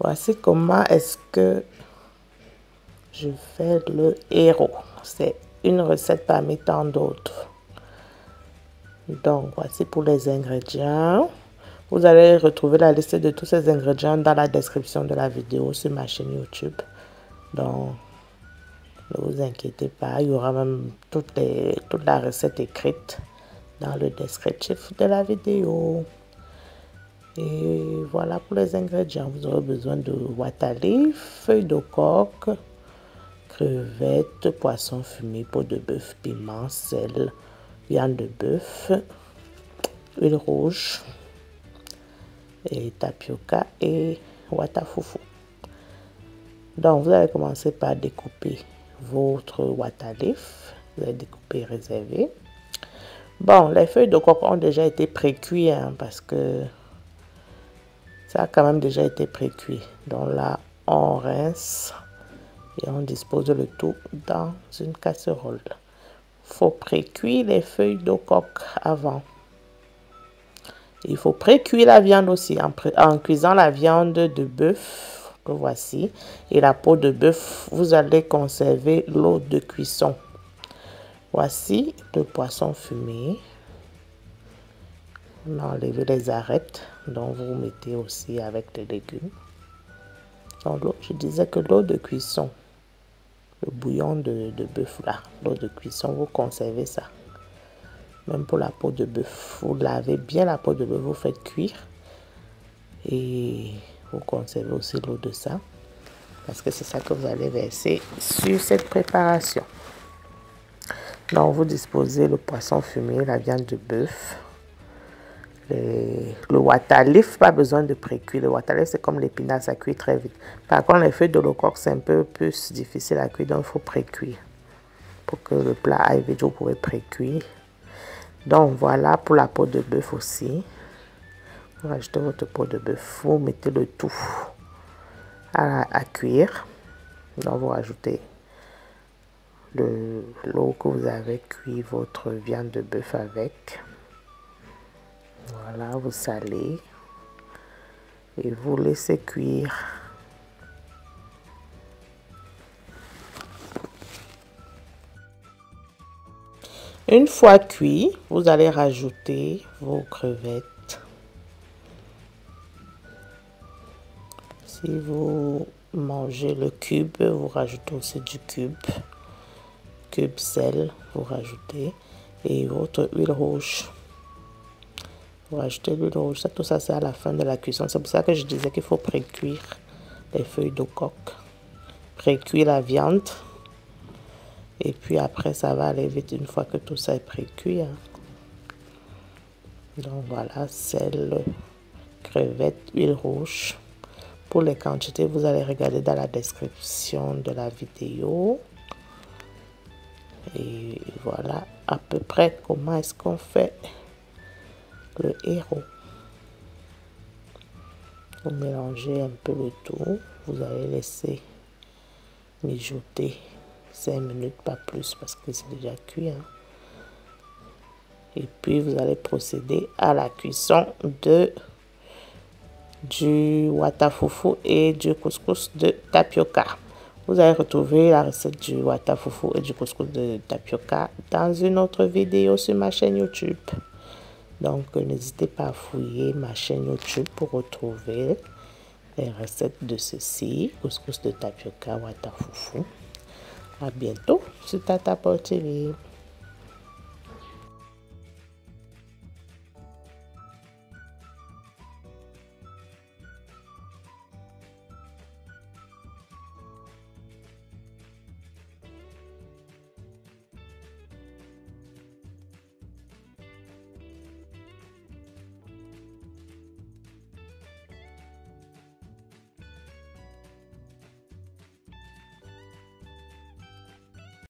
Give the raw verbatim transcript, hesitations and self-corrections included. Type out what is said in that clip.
Voici comment est-ce que je fais le héros. C'est une recette parmi tant d'autres. Donc, voici pour les ingrédients. Vous allez retrouver la liste de tous ces ingrédients dans la description de la vidéo sur ma chaîne YouTube. Donc, ne vous inquiétez pas, il y aura même toutes les, toute la recette écrite dans le descriptif de la vidéo. Et voilà pour les ingrédients. Vous aurez besoin de water-leaf, feuilles de coque, crevettes, poisson fumé, peau de bœuf, piment, sel, viande de bœuf, huile rouge, et tapioca et watafufu. Donc vous allez commencer par découper votre water-leaf. Vous allez découper et réserver. Bon, les feuilles de coque ont déjà été pré-cuites hein, parce que ça a quand même déjà été pré-cuit. Donc là, on rince et on dispose le tout dans une casserole. Il faut pré-cuire les feuilles de coque avant. Il faut pré-cuire la viande aussi en, en cuisant la viande de bœuf que voici et la peau de bœuf. Vous allez conserver l'eau de cuisson. Voici le poisson fumé. On a enlevé les arêtes, donc vous mettez aussi avec les légumes. Donc l'eau, je disais que l'eau de cuisson, le bouillon de, de bœuf là, l'eau de cuisson, vous conservez ça. Même pour la peau de bœuf, vous lavez bien la peau de bœuf, vous faites cuire et vous conservez aussi l'eau de ça parce que c'est ça que vous allez verser sur cette préparation. Donc vous disposez le poisson fumé, la viande de bœuf. Les, le water-leaf, pas besoin de pré-cuire. Le water-leaf, c'est comme l'épinard, ça cuit très vite. Par contre, les feuilles de coque, c'est un peu plus difficile à cuire, donc il faut pré-cuire. Pour que le plat aille vite, vous pouvez pré-cuire. Donc voilà pour la peau de bœuf aussi. Vous rajoutez votre peau de bœuf, vous mettez le tout à, à cuire. Donc vous rajoutez l'eau que vous avez cuit votre viande de bœuf avec. Voilà, vous salez et vous laissez cuire. Une fois cuit, vous allez rajouter vos crevettes. Si vous mangez le cube, vous rajoutez aussi du cube. Cube sel, vous rajoutez. Et votre huile rouge. Vous rajoutez l'huile rouge. Ça, tout ça, c'est à la fin de la cuisson. C'est pour ça que je disais qu'il faut pré-cuire les feuilles de coque. Pré-cuire la viande. Et puis après, ça va aller vite une fois que tout ça est pré-cuit. Hein. Donc voilà, sel, crevettes, huile rouge. Pour les quantités, vous allez regarder dans la description de la vidéo. Et voilà à peu près comment est-ce qu'on fait le héros. Vous mélangez un peu le tout. Vous allez laisser mijoter cinq minutes, pas plus, parce que c'est déjà cuit. Hein. Et puis, vous allez procéder à la cuisson de du watafufu et du couscous de tapioca. Vous allez retrouver la recette du watafufu et du couscous de tapioca dans une autre vidéo sur ma chaîne YouTube. Donc, n'hésitez pas à fouiller ma chaîne YouTube pour retrouver les recettes de ceci, couscous de tapioca, watafufu. À bientôt sur Tata Paul T V.